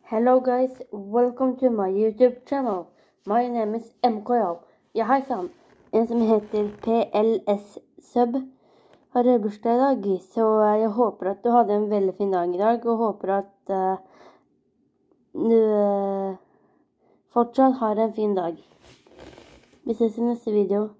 Hello guys, welcome to my YouTube channel. My name is MKJ. Ja, hei sann. En som heter PLS Sub har bursdag I dag, så jeg håper at du hadde en veldig fin dag I dag, og håper at du fortsatt har en fin dag. Vi ses I neste video.